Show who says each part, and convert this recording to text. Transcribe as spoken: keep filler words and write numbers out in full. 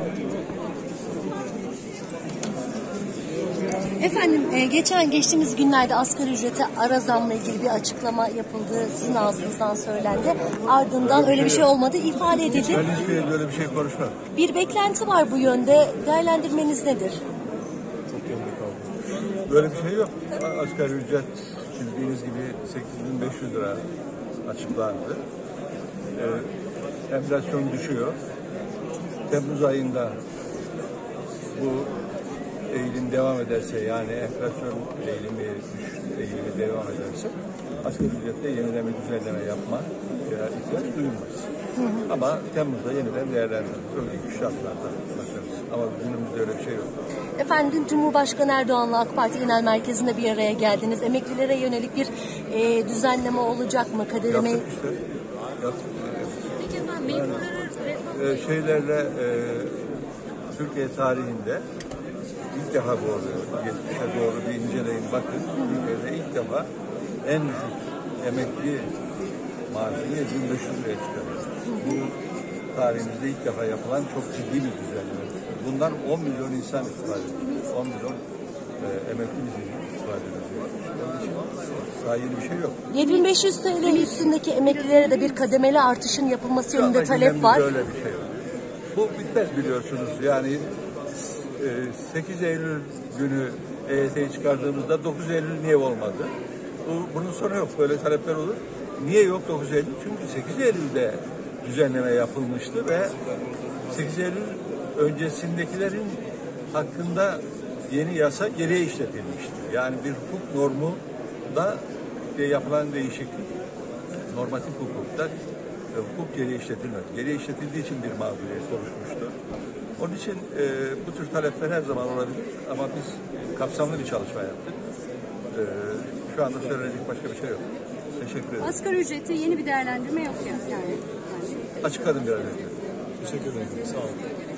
Speaker 1: Efendim e, geçen geçtiğimiz günlerde asgari ücrete ara zamla ilgili bir açıklama yapıldı. Sizin ağzınızdan söylendi. Ardından öyle, öyle bir şey olmadı ifade edildi.
Speaker 2: Ben hiçbir yerde öyle bir şey konuşmam.
Speaker 1: Bir beklenti var bu yönde. Değerlendirmeniz nedir?
Speaker 2: Çok yönde kaldı. Böyle bir şey yok. Asgari ücret bildiğiniz gibi sekiz bin beş yüz lira açıklandı. Ee, enflasyon düşüyor. Temmuz ayında bu eğilim devam ederse, yani enflasyon eğilimi, düşüş eğilimi devam ederse asgari ücrette yeniden bir düzenleme yapma ihtiyaç duyulmaz. Hı hı. Ama Temmuz'da yeniden değerlendiririz. Öyle şartlarda bakarız. Ama günümüzde öyle bir şey yok.
Speaker 1: Efendim dün Cumhurbaşkanı Erdoğan'la AK Parti Genel Merkezi'nde bir araya geldiniz. Emeklilere yönelik bir e, düzenleme olacak mı? Kademe...
Speaker 2: Yaptık işte. Yaptık. Peki efendim memurları... Yani, e, şeylerle e, Türkiye tarihinde İlk defa bu arada, geçmişe doğru bir inceleyin bakın. Türkiye'de ilk defa en düşük emekli maaşını yedi bin beş yüz liraya çıkarıyor. Bu tarihimizde ilk defa yapılan çok ciddi bir düzenleme. Bundan on milyon insan istifade ediyor. on milyon e, emekli bizim istifade ediyor. Onun için daha yeni bir şey yok.
Speaker 1: yedi bin beş yüz TL üstündeki emeklilere de bir kademeli artışın yapılması yönünde talep var.
Speaker 2: Öyle bir şey yok. Bu bitmez biliyorsunuz. Yani sekiz Eylül günü E Y T'yi çıkardığımızda dokuz Eylül niye olmadı? Bu, bunun sonu yok. Böyle talepler olur. Niye yok dokuz Eylül? Çünkü sekiz Eylül'de düzenleme yapılmıştı ve sekiz Eylül öncesindekilerin hakkında yeni yasa geriye işletilmişti. Yani bir hukuk normu da yapılan değişiklik, normatif hukukta hukuk geriye işletilmez. Geriye işletildiği için bir mağduriyet oluşmuştu. Onun için e, bu tür talepler her zaman olabilir ama biz kapsamlı bir çalışma yaptık. E, şu anda söyleyecek başka bir şey yok. Teşekkür ederim.
Speaker 3: Asgari ücreti yeni bir değerlendirme yok ya yani.
Speaker 2: Açıkladım biraz önce.
Speaker 4: Teşekkür ederim. Sağ olun.